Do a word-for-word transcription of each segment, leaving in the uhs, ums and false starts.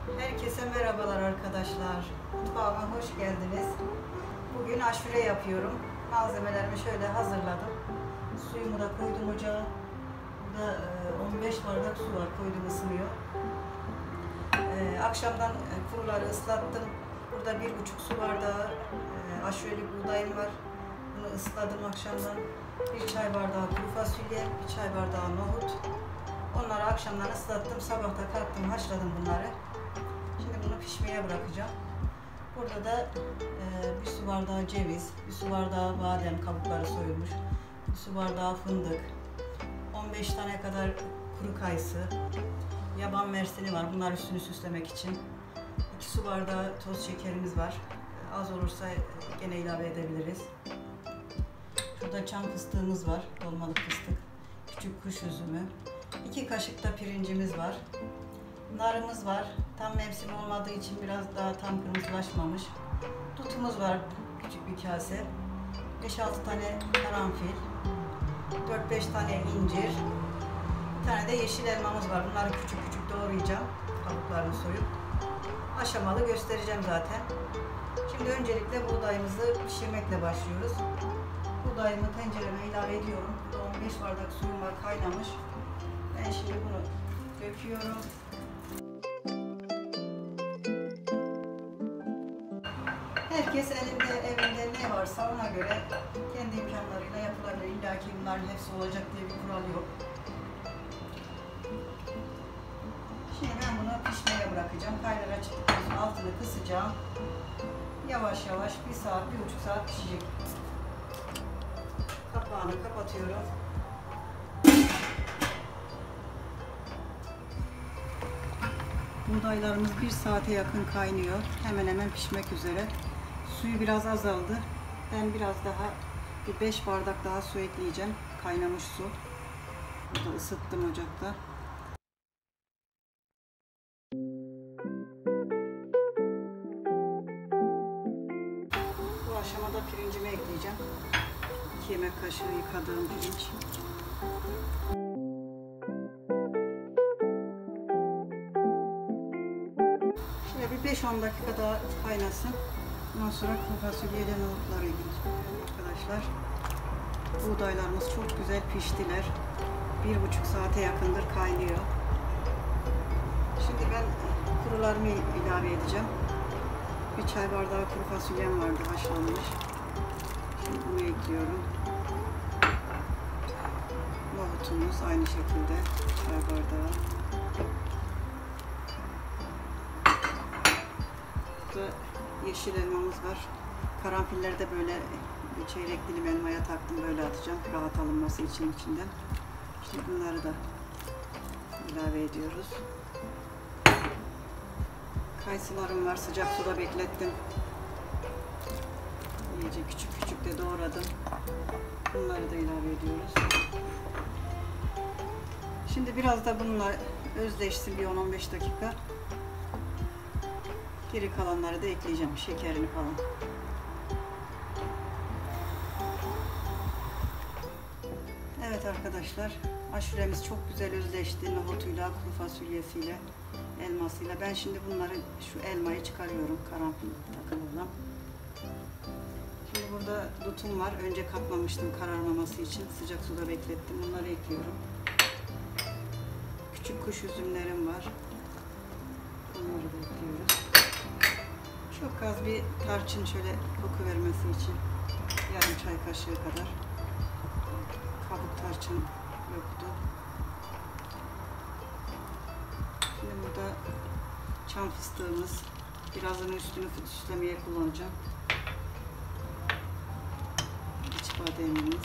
Herkese merhabalar arkadaşlar. Mutfağıma hoş geldiniz. Bugün aşure yapıyorum. Malzemelerimi şöyle hazırladım. Suyumu da koydum ocağa. Burada on beş bardak su var, koydum, ısınıyor. Akşamdan kuruları ıslattım. Burada bir buçuk su bardağı aşurelik buğdayım var. Bunu ısladım akşamdan. Bir çay bardağı kuru fasulye, bir çay bardağı nohut. Onları akşamdan ıslattım. Sabahta kalktım, haşladım bunları. Şimdi bunu pişmeye bırakacağım. Burada da e, bir su bardağı ceviz, bir su bardağı badem kabukları soyulmuş, bir su bardağı fındık, on beş tane kadar kuru kayısı, yaban mersini var. Bunlar üstünü süslemek için. iki su bardağı toz şekerimiz var. Az olursa gene ilave edebiliriz. Şurada çam fıstığımız var, dolmalık fıstık, küçük kuş üzümü. iki kaşık da pirincimiz var. Narımız var. Tam mevsim olmadığı için biraz daha tam kırmızılaşmamış. Tutumuz var, küçük bir kase. beş altı tane karanfil. dört beş tane incir. Bir tane de yeşil elmamız var. Bunları küçük küçük doğrayacağım. Kabuklarını soyup. Aşamalı göstereceğim zaten. Şimdi öncelikle buğdayımızı pişirmekle başlıyoruz. Buğdayımı tencereme ilave ediyorum. Burada on beş bardak suyum var, kaynamış. Ben şimdi bunu döküyorum. Herkes elinde, evinde ne varsa ona göre kendi imkanlarıyla yapılabilir. İlla ki bunların hepsi olacak diye bir kural yok. Şimdi ben bunu pişmeye bırakacağım. Kaynara çıktıktan sonra altını kısacağım. Yavaş yavaş bir saat, bir buçuk saat pişecek. Kapağını kapatıyorum. Buğdaylarımız bir saate yakın kaynıyor. Hemen hemen pişmek üzere. Suyu biraz azaldı. Ben biraz daha bir beş bardak daha su ekleyeceğim. Kaynamış su. Burada ısıttım ocakta. Bu aşamada pirincimi ekleyeceğim. iki yemek kaşığı yıkadığım pirinç. Şöyle bir beş on dakika daha kaynasın. Ondan sonra kuru fasulyeden nohutları ekleyeceğim arkadaşlar. Buğdaylarımız çok güzel piştiler. Bir buçuk saate yakındır kaynıyor. Şimdi ben kurularımı ilave edeceğim. Bir çay bardağı kuru fasulyem vardı, haşlanmış. Şimdi bunu ekliyorum. Nohutumuz aynı şekilde çay bardağı. Burada yeşil elmamız var. Karanfilleri de böyle bir çeyrek dilim elmaya taktım, böyle atacağım rahat alınması için içinden. Şimdi bunları da ilave ediyoruz. Kayısılarım var, sıcak suda beklettim. İyice küçük küçük de doğradım. Bunları da ilave ediyoruz. Şimdi biraz da bununla özleşsin bir on on beş dakika. Geri kalanları da ekleyeceğim, şekerini falan. Evet arkadaşlar, aşuremiz çok güzel özleşti. Nohutuyla, kuru fasulyesiyle, elmasıyla. Ben şimdi bunları, şu elmayı çıkarıyorum, karanfil takılı olan. Şimdi burada dutum var. Önce katmamıştım kararmaması için. Sıcak suda beklettim. Bunları ekliyorum. Küçük kuş üzümlerim var. Bunları da ekliyoruz. Çok az bir tarçın, şöyle koku vermesi için yarım çay kaşığı kadar. Kabuk tarçın yoktu. Şimdi burada çam fıstığımız, birazını üstünü süslemeye kullanacağım. İç bademimiz,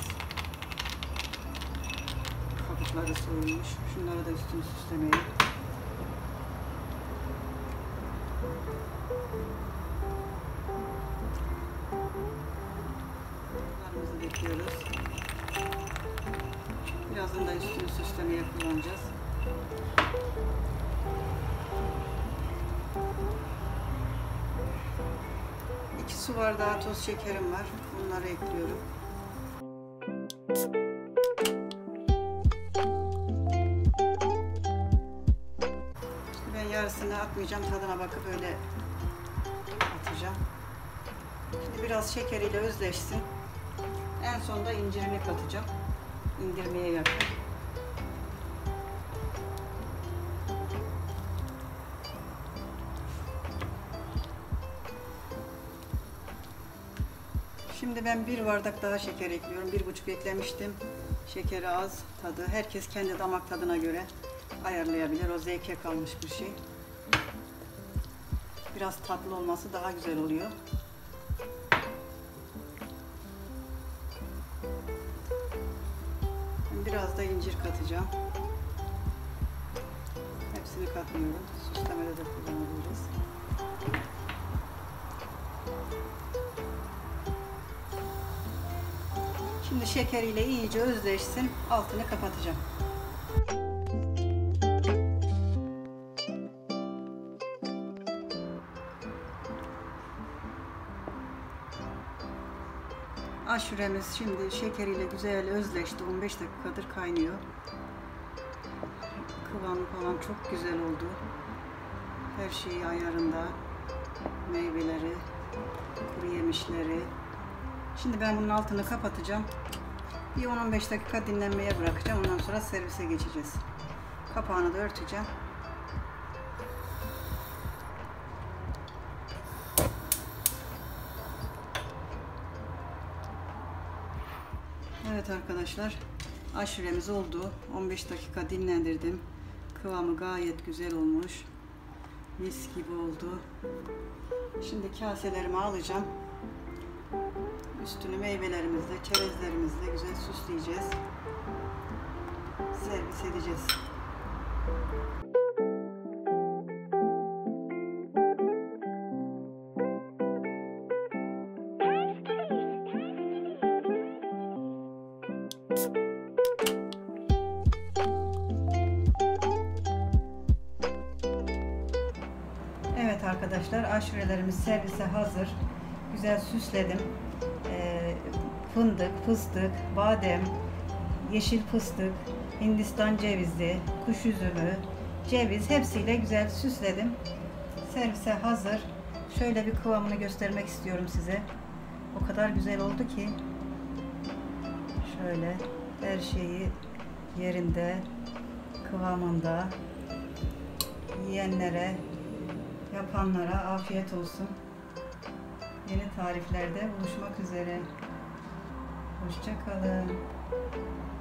kabukları soyulmuş. Şunları da üstünü süslemeye. Bunlarımızı bekliyoruz. Birazdan da üstünü süslemeye kullanacağız. iki su bardağı toz şekerim var. Bunları ekliyorum. yarısını atmayacağım. Tadına bakıp öyle atacağım. Şimdi biraz şekeriyle özleşsin. En sonunda incirini katacağım. İndirmeye yakın. Şimdi ben bir bardak daha şeker ekliyorum. Bir buçuk eklemiştim. Şekeri az, tadı. Herkes kendi damak tadına göre ayarlayabilir. O zevke kalmış bir şey. Biraz tatlı olması daha güzel oluyor. Biraz da incir katacağım. Hepsini katmıyorum. Süslemede de kullanabiliriz. Şimdi şekeriyle iyice özleşsin. Altını kapatacağım. Aşuremiz şimdi şekeriyle güzel özleşti. on beş dakikadır kaynıyor. Kıvamı falan çok güzel oldu. Her şeyi ayarında. Meyveleri, kuru yemişleri. Şimdi ben bunun altını kapatacağım. Bir on on beş dakika dinlenmeye bırakacağım. Ondan sonra servise geçeceğiz. Kapağını da örteceğim. Evet arkadaşlar, aşuremiz oldu. on beş dakika dinlendirdim. Kıvamı gayet güzel olmuş. Mis gibi oldu. Şimdi kaselerimi alacağım. Üstünü meyvelerimizle, çerezlerimizle güzel süsleyeceğiz. Servis edeceğiz. Evet arkadaşlar, aşurelerimiz servise hazır. Güzel süsledim. Ee, fındık, fıstık, badem, yeşil fıstık, Hindistan cevizi, kuş üzümü, ceviz hepsiyle güzel süsledim. Servise hazır. Şöyle bir kıvamını göstermek istiyorum size. O kadar güzel oldu ki. Şöyle her şeyi yerinde, kıvamında. Yiyenlere, yapanlara afiyet olsun. Yeni tariflerde buluşmak üzere. Hoşça kalın.